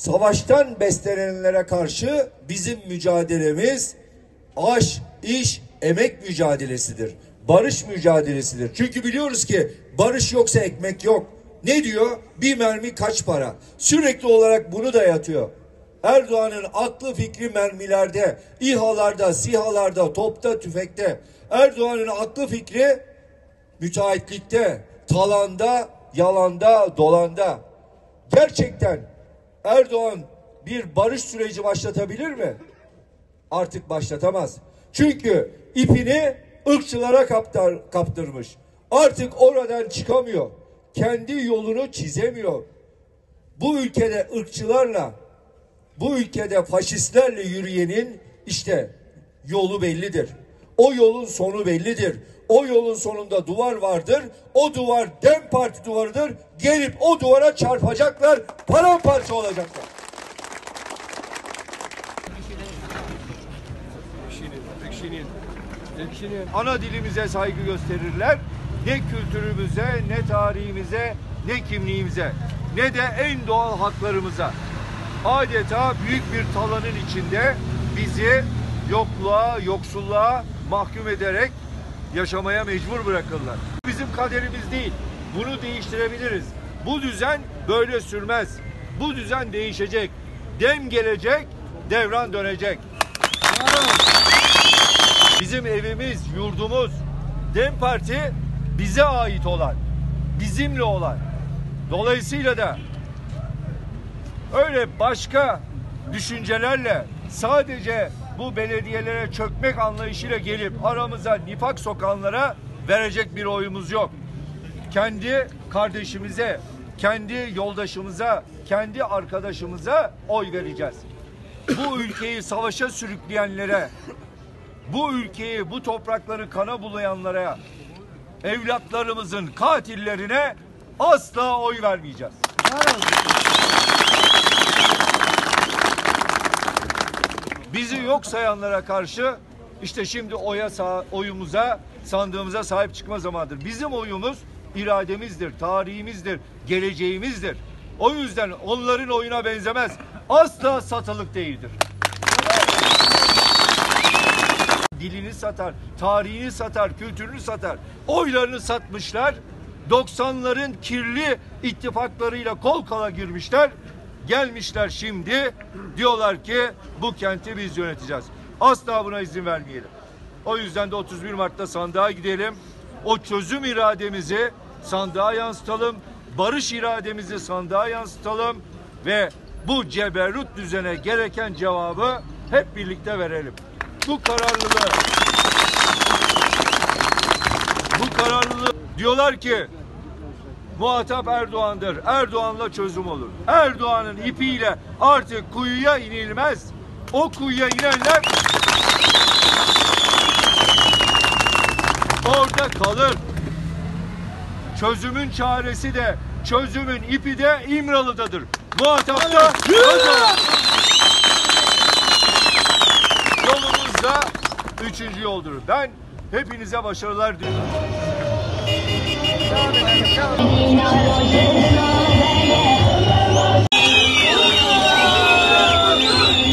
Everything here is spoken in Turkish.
savaştan beslenenlere karşı bizim mücadelemiz aş, iş, emek mücadelesidir. Barış mücadelesidir. Çünkü biliyoruz ki barış yoksa ekmek yok. Ne diyor? Bir mermi kaç para? Sürekli olarak bunu dayatıyor. Erdoğan'ın aklı fikri mermilerde, İHA'larda, SİHA'larda, topta, tüfekte. Erdoğan'ın aklı fikri müteahhitlikte, talanda, yalanda, dolanda. Gerçekten Erdoğan bir barış süreci başlatabilir mi? Artık başlatamaz. Çünkü ipini ırkçılara kaptırmış. Artık oradan çıkamıyor. Kendi yolunu çizemiyor. Bu ülkede ırkçılarla, bu ülkede faşistlerle yürüyenin işte yolu bellidir. O yolun sonu bellidir. O yolun sonunda duvar vardır. O duvar DEM Parti duvarıdır. Gelip o duvara çarpacaklar, paramparça olacaklar. Ana dilimize saygı gösterirler. Ne kültürümüze, ne tarihimize, ne kimliğimize, ne de en doğal haklarımıza. Adeta büyük bir talanın içinde bizi yokluğa, yoksulluğa mahkum ederek yaşamaya mecbur bırakırlar. Bizim kaderimiz değil. Bunu değiştirebiliriz. Bu düzen böyle sürmez. Bu düzen değişecek. Dem gelecek, devran dönecek. Bizim evimiz, yurdumuz, DEM Parti bize ait olan, bizimle olan. Dolayısıyla da öyle başka düşüncelerle sadece bu belediyelere çökmek anlayışıyla gelip aramıza nifak sokanlara verecek bir oyumuz yok. Kendi kardeşimize, kendi yoldaşımıza, kendi arkadaşımıza oy vereceğiz. Bu ülkeyi savaşa sürükleyenlere, bu ülkeyi, bu toprakları kana bulayanlara, evlatlarımızın katillerine asla oy vermeyeceğiz. Bizi yok sayanlara karşı işte şimdi oyumuza, sandığımıza sahip çıkma zamanıdır. Bizim oyumuz irademizdir, tarihimizdir, geleceğimizdir. O yüzden onların oyuna benzemez. Asla satılık değildir. Dilini satar, tarihini satar, kültürünü satar. Oylarını satmışlar. 90'ların kirli ittifaklarıyla kol kola girmişler. Gelmişler şimdi diyorlar ki bu kenti biz yöneteceğiz. Asla buna izin vermeyelim. O yüzden de 31 Mart'ta sandığa gidelim. O çözüm irademizi sandığa yansıtalım. Barış irademizi sandığa yansıtalım ve bu ceberrut düzene gereken cevabı hep birlikte verelim. Bu kararlılığı diyorlar ki muhatap Erdoğan'dır. Erdoğan'la çözüm olur. Erdoğan'ın ipiyle artık kuyuya inilmez. O kuyuya inenler orada kalır. Çözümün çaresi de, çözümün ipi de İmralı'dadır. Muhatap da yolumuz da 3. yoldur. Ben hepinize başarılar diliyorum.